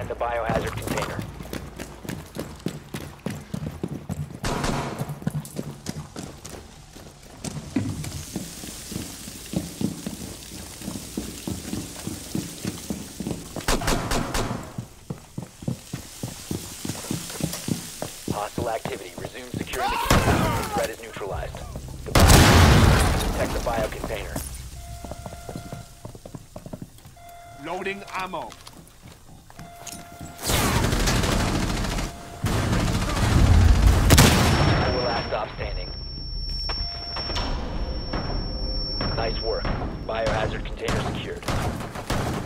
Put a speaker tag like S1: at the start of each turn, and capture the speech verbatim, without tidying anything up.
S1: the biohazard container. Hostile activity. Resume securing the container. The threat is neutralized. The bio protect the bio container.
S2: Loading ammo.
S1: Four last stop standing. Nice work. Biohazard container secured.